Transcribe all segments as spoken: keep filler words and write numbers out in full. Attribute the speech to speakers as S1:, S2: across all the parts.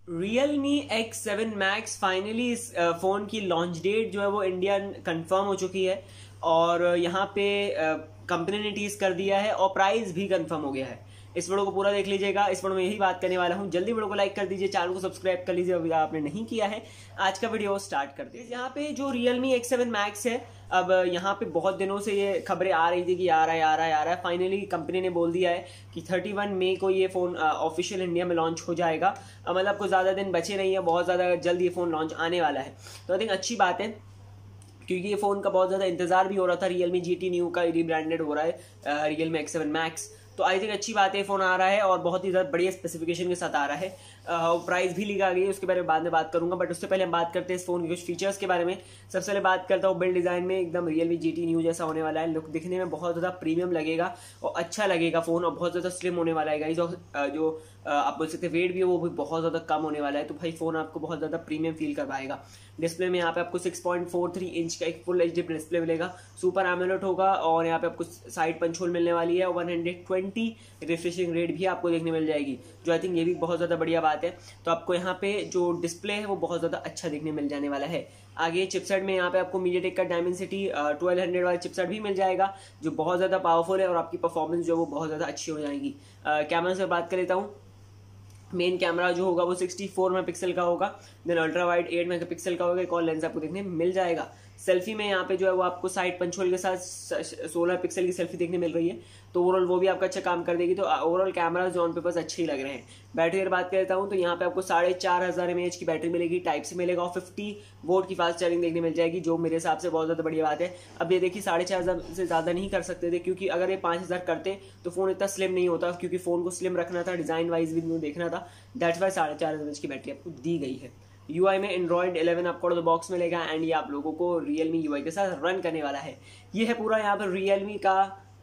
S1: Realme X seven Max finally इस phone की launch date जो है वो इंडिया कंफर्म हो चुकी है और यहाँ पे कंपनी ने टीज कर दिया है और प्राइस भी कंफर्म हो गया है। इस वीडियो को पूरा देख लीजिएगा। इस वीडियो में यही बात करने वाला हूँ। जल्दी वीडियो को लाइक कर दीजिए, चैनल को सब्सक्राइब कर लीजिए अभी आपने नहीं किया है। आज का वीडियो स्टार्ट कर दीजिए। यहाँ पे जो Realme एक्स सेवन मैक्स है, अब यहाँ पे बहुत दिनों से ये खबरें आ रही थी कि आ रहा है आ रहा है आ रहा है फाइनली कंपनी ने बोल दिया है कि इकतीस मई को ये फ़ोन ऑफिशियल इंडिया में लॉन्च हो जाएगा। मतलब कुछ ज़्यादा दिन बचे नहीं है, बहुत ज़्यादा जल्द ये फ़ोन लॉन्च आने वाला है। तो आई थिंक अच्छी बात है क्योंकि ये फ़ोन का बहुत ज़्यादा इंतजार भी हो रहा था। Realme जी टी न्यू का रीब्रांडेड हो रहा है Realme एक्स सेवन मैक्स, तो आई थिंक अच्छी बात है। फ़ोन आ रहा है और बहुत ही ज़्यादा बढ़िया स्पेसिफिकेशन के साथ आ रहा है। प्राइस भी लिखा गई है, उसके बारे में बाद में बात करूंगा, बट उससे पहले हम बात करते हैं इस फ़ोन के कुछ फीचर्स के बारे में। सबसे पहले बात करता हूँ बिल्ड डिज़ाइन में, एकदम Realme जी टी न्यू जैसा होने वाला है। लुक दिखने में बहुत ज़्यादा प्रीमियम लगेगा और अच्छा लगेगा फ़ोन, और बहुत ज़्यादा स्लिम होने वाला है गाइस। और जो आप बोल सकते हैं वेट भी है वो भी बहुत ज़्यादा कम होने वाला है, तो भाई फ़ोन आपको बहुत ज़्यादा प्रीमियम फील करवाएगा। डिस्प्ले में यहाँ पे आपको six point four three inch का एक फुल एच डी डिस्प्ले मिलेगा, सुपर एमोलेड होगा, और यहाँ पे आपको साइड पंच होल मिलने वाली है। One hundred twenty refreshing rate भी आपको देखने मिल जाएगी, जो आई थिंक ये भी बहुत ज़्यादा बढ़िया बात है। तो आपको यहाँ पे जो डिस्प्ले है वो बहुत ज़्यादा अच्छा देखने मिल जाने वाला है। आगे चिपसेट में यहाँ पे आपको मीडियाटेक का डायमेंसिटी ट्वेल्व हंड्रेड वाला चिपसेट भी मिल जाएगा, जो बहुत ज़्यादा पावरफुल है और आपकी परफॉर्मेंस जो वो बहुत ज़्यादा अच्छी हो जाएगी। कैमरा से बात कर लेता हूँ। मेन कैमरा जो होगा वो सिक्सटी फोर मेगापिक्सल का होगा, then ultra wide eight megapixel का होगा। एक और लेंस आपको देखने मिल जाएगा। सेल्फी में यहाँ पे जो है वो आपको साइड पंचोल के साथ सोलह पिक्सल की सेल्फी देखने मिल रही है, तो ओवरऑल वो भी आपका अच्छा काम कर देगी। तो ओवरऑल कैमरा जो ऑन पेपर्स अच्छे ही लग रहे हैं। बैटरी की बात करता हूँ तो यहाँ पे आपको साढ़े चार हज़ार एम एच की बैटरी मिलेगी, टाइप से मिलेगा, और फिफ्टी वोल्ट की फास्ट चार्जिंग देखने मिल जाएगी, जो मेरे हिसाब से बहुत ज़्यादा बढ़िया बात है। अब ये देखिए साढ़े चार हज़ार से ज़्यादा नहीं कर सकते थे, क्योंकि अगर ये पाँच हज़ार करते तो फ़ोन इतना स्लिम नहीं होता, क्योंकि फ़ोन को स्लिम रखना था, डिज़ाइन वाइज भी देखना था। दैट्स वाई साढ़े चार एम एच की बैटरी आपको दी गई है। यूआई में एंड्रॉइड इलेवन आपको आउट ऑफ द बॉक्स मिलेगा, एंड ये आप लोगों को Realme यूआई के साथ रन करने वाला है। ये है पूरा यहाँ पर Realme का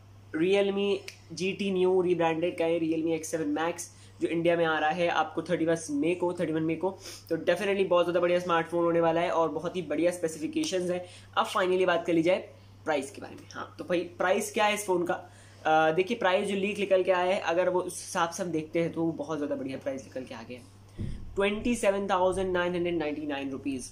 S1: Realme G T Neo rebranded का है Realme एक्स सेवन मैक्स, जो इंडिया में आ रहा है आपको थर्टी फर्स्ट मई को थर्टी वन मई को। तो डेफिनेटली बहुत ज़्यादा बढ़िया स्मार्टफोन होने वाला है और बहुत ही बढ़िया स्पेसिफिकेशंस है। अब फाइनली बात कर ली जाए प्राइस के बारे में। हाँ, तो भाई प्राइस क्या है इस फ़ोन का। देखिए प्राइस जो लीक निकल के आया है, अगर वो उस हिसाब से हम देखते हैं तो वो बहुत ज़्यादा बढ़िया प्राइस निकल के आ गया है। Twenty seven thousand nine hundred ninety nine rupees.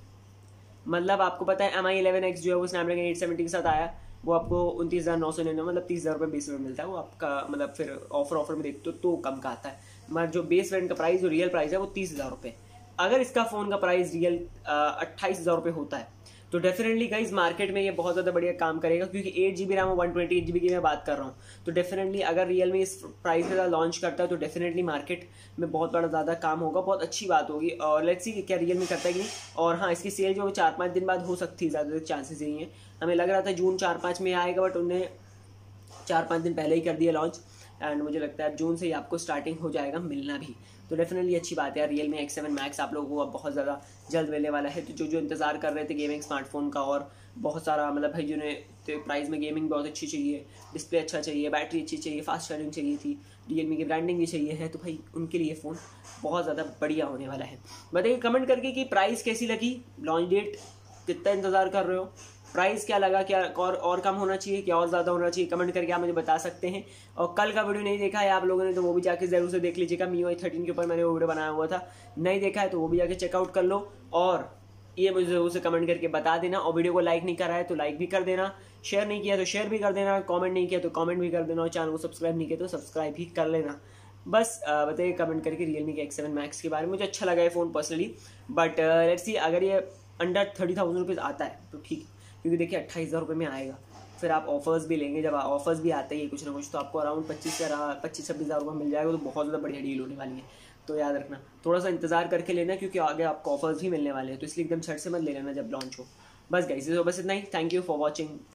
S1: मतलब आपको पता है एम आई इलेवन एक्स जो है वो स्नैपड्रैगन एट सेवेंटी के साथ आया, वो आपको उनतीस हज़ार नौ सौ निन्यानवे मतलब तीस हज़ार रुपये बेस में मिलता है। वो आपका मतलब फिर ऑफर ऑफर में देखते हो तो कम का आता है, मगर जो बेस वेरिएंट का प्राइस जो रियल प्राइस है वो तीस हज़ार रुपये। अगर इसका फ़ोन का प्राइस रियल अट्ठाईस हज़ार रुपये होता है तो डेफिनेटली गाइस मार्केट में ये बहुत ज़्यादा बढ़िया काम करेगा, क्योंकि एट जी बी रैम और one twenty eight G B की मैं बात कर रहा हूँ। तो डेफिनेटली अगर Realme इस प्राइस के साथ लॉन्च करता है तो डेफिनेटली मार्केट में बहुत बड़ा ज़्यादा काम होगा, बहुत अच्छी बात होगी। और लेट्स सी क्या Realme करता है कि नहीं। और हाँ, इसकी सेल जो चार पाँच दिन बाद हो सकती है, ज़्यादा चांसेस यही हैं। हमें लग रहा था जून चार पाँच में आएगा, बट उन्हें चार पाँच दिन पहले ही कर दिया लॉन्च, एंड मुझे लगता है जून से ही आपको स्टार्टिंग हो जाएगा मिलना भी। तो डेफिनेटली अच्छी बात है यार। Realme एक्स सेवन मैक्स आप लोगों को अब बहुत ज़्यादा जल्द मिलने वाला है। तो जो जो इंतज़ार कर रहे थे गेमिंग स्मार्टफोन का, और बहुत सारा मतलब भाई जिन्हें तो प्राइस में गेमिंग बहुत अच्छी चाहिए, डिस्प्ले अच्छा चाहिए, बैटरी अच्छी चाहिए, फास्ट चार्जिंग चाहिए थी, Realme की ब्रांडिंग भी चाहिए है, तो भाई उनके लिए फ़ोन बहुत ज़्यादा बढ़िया होने वाला है। बताइए कमेंट करके कि प्राइस कैसी लगी, लॉन्च डेट कितना इंतज़ार कर रहे हो, प्राइस क्या लगा, क्या और और कम होना चाहिए, क्या और ज़्यादा होना चाहिए, कमेंट करके आप मुझे बता सकते हैं। और कल का वीडियो नहीं देखा है आप लोगों ने तो वो भी जाके ज़रूर से देख लीजिएगा। मी आई थर्टीन के ऊपर मैंने वो वीडियो बनाया हुआ था, नहीं देखा है तो वो भी जाके चेकआउट कर लो, और ये मुझे ज़रूर से कमेंट करके बता देना। और वीडियो को लाइक नहीं करा है तो लाइक भी कर देना, शेयर नहीं किया तो शेयर भी कर देना, कॉमेंट नहीं किया तो कॉमेंट भी कर देना, और चैनल को सब्सक्राइब नहीं किया तो सब्सक्राइब भी कर लेना। बस बताइए कमेंट करके Realme के एक्स सेवन मैक्स के बारे में। मुझे अच्छा लगा है phone personally, but let's see अगर ये अंडर थर्टी थाउजेंड रुपीज़ आता है तो ठीक, क्योंकि देखिए अट्ठाईस हज़ार रुपये में आएगा, फिर आप ऑफर्स भी लेंगे, जब ऑफर्स भी आते ही कुछ ना कुछ, तो आपको अराउंड पच्चीस से पच्चीस छब्बीस हज़ार रुपये मिल जाएगा, तो बहुत ज़्यादा बढ़िया डील होने वाली है। तो याद रखना, थोड़ा सा इंतजार करके लेना, क्योंकि आगे आपको ऑफर्स भी मिलने वाले हैं, तो इसलिए एकदम झट से मत ले लेना जब लॉन्च हो। बस गाइस, बस इतना ही। Thank you for watching.